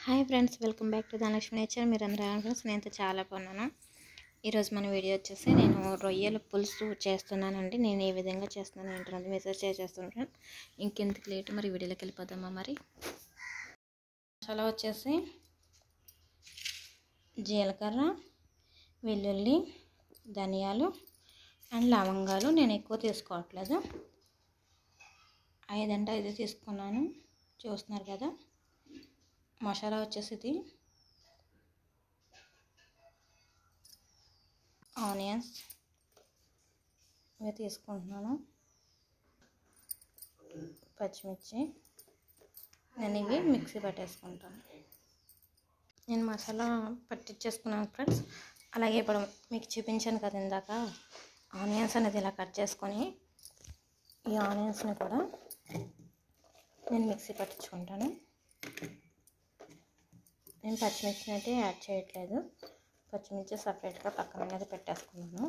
Hi friends, welcome back to Dhanalakshmi nature. మీరు అందరూ friends, నేనైతే చాలా బాగున్నాను. ఈరోజు మన వీడియో వచ్చేసి నేను రొయ్యల పులుసు చేస్తున్నానండి. నేను ఏ విధంగా చేస్తున్నాను ఏంటంటే మెసేజ్ చేస్తున్నాను. ఇంకెందుకు లేట్, మరి వీడియోలోకి వెళ్ళిపోదామా. మరి మసాలా వచ్చేసి జీలకర్ర, వెల్లుల్లి, ధనియాలు అండ్ లవంగాలు. నేను ఎక్కువ తీసుకోవట్లేదు, 5 అంటే 5 తీసుకున్నాను. చూస్తున్నారు కదా. మసాలా వచ్చేసి ఇది ఆనియన్స్ ఇవి తీసుకుంటున్నాను, పచ్చిమిర్చి. నేను ఇవి మిక్సీ పట్టేసుకుంటాను. నేను మసాలా పట్టించేసుకున్నాను ఫ్రెండ్స్. అలాగే ఇప్పుడు మీకు చూపించాను కదా ఇందాక, ఆనియన్స్ అనేది ఇలా కట్ చేసుకొని ఈ ఆనియన్స్ని కూడా నేను మిక్సీ పట్టించుకుంటాను. నేను పచ్చిమిర్చిని అయితే యాడ్ చేయట్లేదు, పచ్చిమిర్చి సపరేట్గా పక్కన అనేది పెట్టేసుకున్నాను.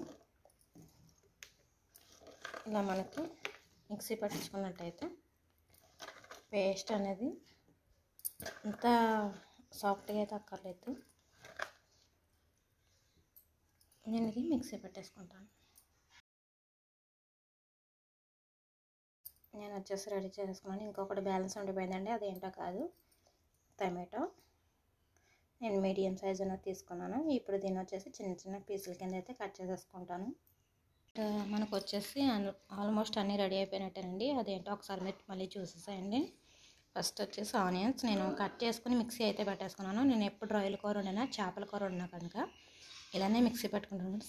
ఇలా మనకి మిక్సీ పట్టించుకున్నట్టయితే పేస్ట్ అనేది అంత సాఫ్ట్గా అయితే అక్కర్లేదు. నేను ఇది మిక్సీ పట్టేసుకుంటాను. నేను వచ్చేసి రెడీ చేసుకున్నాను. ఇంకొకటి బ్యాలెన్స్ ఉండిపోయిందండి, అదేంటో కాదు, టమాటో. నేను మీడియం సైజ్ అనేది తీసుకున్నాను. ఇప్పుడు దీన్ని వచ్చేసి చిన్న చిన్న పీసుల కింద అయితే కట్ చేసేసుకుంటాను. మనకు వచ్చేసి ఆల్మోస్ట్ అన్నీ రెడీ అయిపోయినట్టేనండి. అదేంటో ఒకసారి మీరు మళ్ళీ చూసేసేయండి. ఫస్ట్ వచ్చేసి ఆనియన్స్ నేను కట్ చేసుకుని మిక్సీ అయితే పెట్టేసుకున్నాను. నేను ఎప్పుడు రొయ్యల కూర వండినా, చేపల కూర వండినా కనుక ఇలానే మిక్సీ పెట్టుకుంటాను.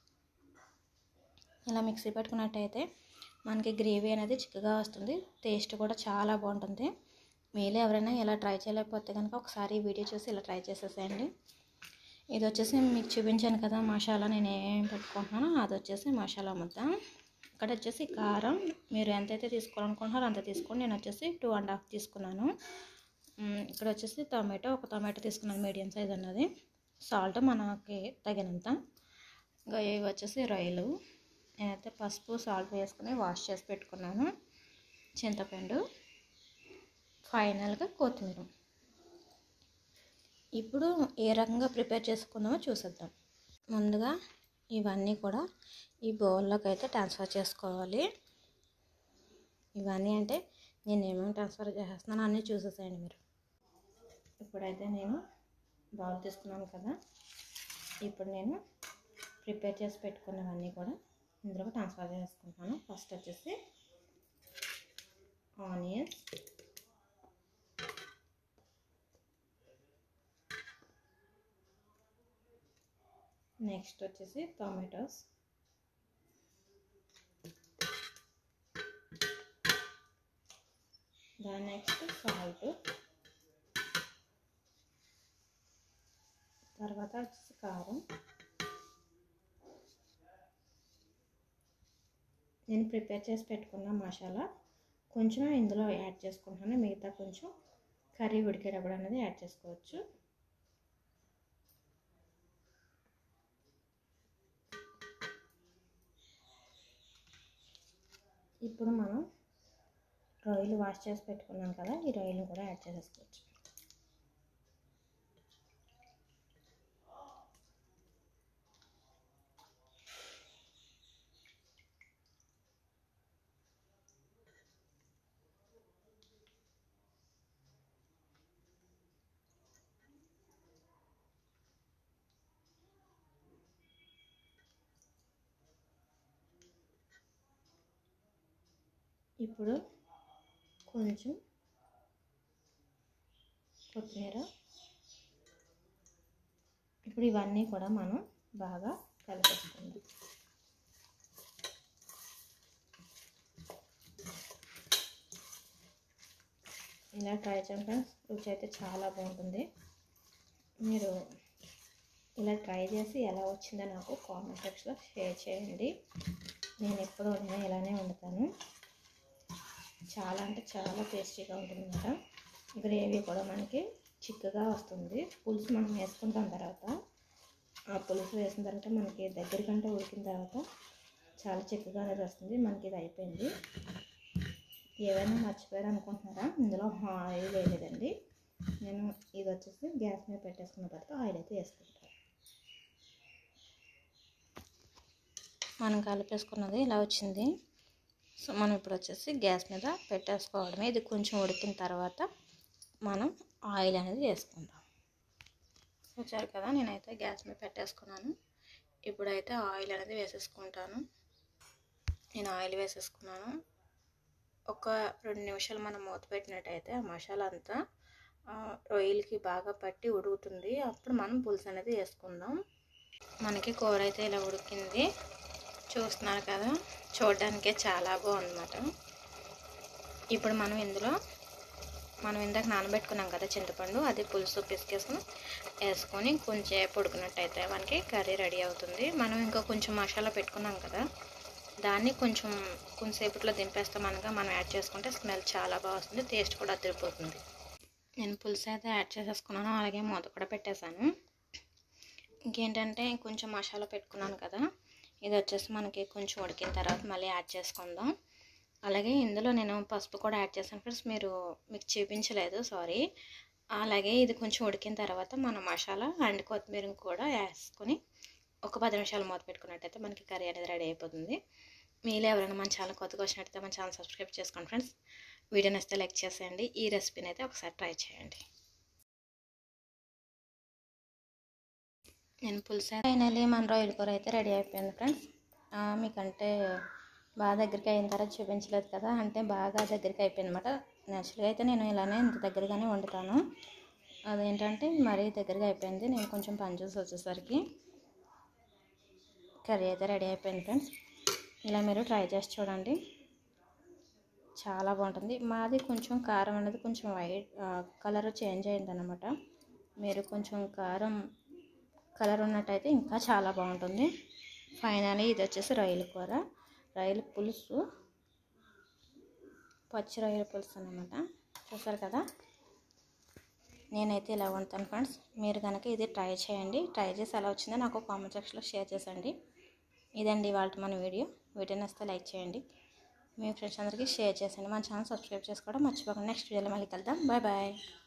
ఇలా మిక్సీ పెట్టుకున్నట్టయితే మనకి గ్రేవీ అనేది చిక్కగా వస్తుంది, టేస్ట్ కూడా చాలా బాగుంటుంది. మీలో ఎవరైనా ఇలా ట్రై చేయలేకపోతే కనుక ఒకసారి వీడియో చూసి ఇలా ట్రై చేసేసేయండి. ఇది వచ్చేసి మీకు చూపించాను కదా మసాలా, నేను ఏం పెట్టుకుంటున్నానో అది వచ్చేసి మసాలా ముద్ద. ఇక్కడ వచ్చేసి కారం మీరు ఎంతైతే తీసుకోవాలనుకుంటున్నారో అంత తీసుకోండి. నేను వచ్చేసి 2.5 తీసుకున్నాను. ఇక్కడ వచ్చేసి ఒక టమాటో తీసుకున్నాను, మీడియం సైజ్ అన్నది. సాల్ట్ మనకి తగినంత. ఇంకా ఇవి వచ్చేసి రొయ్యలు. నేనైతే పసుపు సాల్ట్ వేసుకుని వాష్ చేసి పెట్టుకున్నాను. చింతపండు, ఫైనల్గా కొత్తిమీర. ఇప్పుడు ఏ రకంగా ప్రిపేర్ చేసుకుందామో చూసేద్దాం. ముందుగా ఇవన్నీ కూడా ఈ బౌల్లోకి అయితే ట్రాన్స్ఫర్ చేసుకోవాలి. ఇవన్నీ అంటే నేను ఏమేమి ట్రాన్స్ఫర్ చేస్తున్నానో అన్నీ చూసేసేయండి మీరు. ఇప్పుడైతే నేను బౌల్ తీసుకున్నాను కదా, ఇప్పుడు నేను ప్రిపేర్ చేసి పెట్టుకున్నవన్నీ కూడా ఇందులో ట్రాన్స్ఫర్ చేసుకుంటాను. ఫస్ట్ వచ్చేసి ఆనియన్స్, నెక్స్ట్ వచ్చేసి టొమాటోస్, దాని నెక్స్ట్ సాల్ట్, తర్వాత వచ్చేసి కారం. నేను ప్రిపేర్ చేసి పెట్టుకున్న మసాలా కొంచెం ఇందులో యాడ్ చేసుకుంటాను, మిగతా కొంచెం కర్రీ ఉడికేటప్పుడు అనేది యాడ్ చేసుకోవచ్చు. ఇప్పుడు మనం రొయ్యలు వాష్ చేసి పెట్టుకున్నాం కదా, ఈ రొయ్యలు కూడా యాడ్ చేసేసుకోవచ్చు. ఇప్పుడు కొంచెం కొత్తిమీర. ఇప్పుడు ఇవన్నీ కూడా మనం బాగా కలిపేసుకుందాం. ఇలా ట్రై చేయండి ఫ్రెండ్స్, రుచి అయితే చాలా బాగుంటుంది. మీరు ఇలా ట్రై చేసి ఎలా వచ్చిందో నాకు కామెంట్ సెక్షన్లో షేర్ చేయండి. నేను ఎప్పుడు వండినా ఇలానే వండుతాను. చాలా అంటే చాలా టేస్టీగా ఉంటుంది కదా. గ్రేవీ కూడా మనకి చిక్కగా వస్తుంది. పులుసు మనం వేసుకుంటాం తర్వాత, ఆ పులుసు వేసిన తర్వాత మనకి దగ్గరికంటే ఉడికిన తర్వాత చాలా చిక్కగా అనేది వస్తుంది. మనకి ఇది అయిపోయింది. ఏవైనా మర్చిపోయారు అనుకుంటున్నారా? ఇందులో ఆయిల్ వేయలేదండి, నేను ఇది వచ్చేసి గ్యాస్ మీద పెట్టేసుకున్న తర్వాత ఆయిల్ అయితే వేసుకుంటాను. మనం కలిపేసుకున్నది ఇలా వచ్చింది. సో మనం ఇప్పుడు వచ్చేసి గ్యాస్ మీద పెట్టేసుకోవడమే. ఇది కొంచెం ఉడికిన తర్వాత మనం ఆయిల్ అనేది వేసుకుందాం. చూచారు కదా, నేనైతే గ్యాస్ మీద పెట్టేసుకున్నాను. ఇప్పుడైతే ఆయిల్ అనేది వేసేసుకుంటాను. నేను ఆయిల్ వేసేసుకున్నాను. ఒక 2 నిమిషాలు మనం మూత పెట్టినట్టయితే ఆ మసాలా అంతా రొయ్యలకి బాగా పట్టి ఉడుకుతుంది. అప్పుడు మనం పులుసు అనేది వేసుకుందాం. మనకి కూర అయితే ఇలా ఉడికింది, చూస్తున్నారు కదా, చూడడానికే చాలా బాగుందన్నమాట. ఇప్పుడు మనం ఇందులో ఇందాక నానబెట్టుకున్నాం కదా చింతపండు, అది పులుసు పిసికేసుకుని వేసుకొని కొంచెం ఉడికినట్టయితే మనకి కర్రీ రెడీ అవుతుంది. మనం ఇంకా కొంచెం మసాలా పెట్టుకున్నాం కదా, దాన్ని కొంచెంసేపట్లో దింపేస్తామనగా మనం యాడ్ చేసుకుంటే స్మెల్ చాలా బాగా వస్తుంది, టేస్ట్ కూడా అదిరిపోతుంది. నేను పులుసు అయితే యాడ్ చేసేసుకున్నాను, అలాగే మూత కూడా పెట్టేశాను. ఇంకేంటంటే కొంచెం మసాలా పెట్టుకున్నాను కదా, ఇది వచ్చేసి మనకి కొంచెం ఉడికిన తర్వాత మళ్ళీ యాడ్ చేసుకుందాం. అలాగే ఇందులో నేను పసుపు కూడా యాడ్ చేశాను ఫ్రెండ్స్, మీకు చూపించలేదు, సారీ. అలాగే ఇది కొంచెం ఉడికిన తర్వాత మన మసాలా అండ్ కొత్తిమీర కూడా వేసుకొని ఒక 10 నిమిషాలు మూత పెట్టుకున్నట్టయితే మనకి కర్రీ అనేది రెడీ అయిపోతుంది. మీలో ఎవరైనా మన ఛానల్ కొత్తగా వచ్చినట్టయితే మన ఛానల్ సబ్స్క్రైబ్ చేసుకోండి ఫ్రెండ్స్. వీడియో నచ్చితే లైక్ చేసేయండి. ఈ రెసిపీని అయితే ఒకసారి ట్రై చేయండి. నేను పులుసు ఫైనల్లీ మన రొయ్యల కూర అయితే రెడీ అయిపోయింది ఫ్రెండ్స్. మీకంటే బాగా దగ్గరికి అయిన తర్వాత చూపించలేదు కదా, అంటే బాగా దగ్గరికి అయిపోయింది అనమాట. నేచురల్గా అయితే నేను ఇలానే ఇంత దగ్గరగానే వండుతాను, అదేంటంటే మరీ దగ్గరగా అయిపోయింది. నేను కొంచెం పని చూసి వచ్చేసరికి కర్రీ అయితే రెడీ అయిపోయింది ఫ్రెండ్స్. ఇలా మీరు ట్రై చేసి చూడండి, చాలా బాగుంటుంది. మాది కొంచెం కారం అనేది కొంచెం వైట్ కలర్ చేంజ్ అయిందన్నమాట. మీరు కొంచెం కారం కలర్ ఉన్నట్టయితే ఇంకా చాలా బాగుంటుంది. ఫైనల్లీ ఇది వచ్చేసి రొయ్యల కూర, రొయ్యల పులుసు, పచ్చి రొయ్యల పులుసు అన్నమాట. చూసారు కదా, నేనైతే ఇలా వండుతాను ఫ్రెండ్స్. మీరు కనుక ఇది ట్రై చేయండి, ట్రై చేసి ఎలా వచ్చిందో నాకు కామెంట్ సెక్షన్లో షేర్ చేసండి. ఇదండి ఇవాళ మన వీడియో నచ్చితే లైక్ చేయండి, మీ ఫ్రెండ్స్ అందరికీ షేర్ చేసండి. మన ఛానల్ సబ్స్క్రైబ్ చేసుకోవడం మర్చిపోకండి. నెక్స్ట్ వీడియోలో మళ్ళీ కలుద్దాం. Bye bye.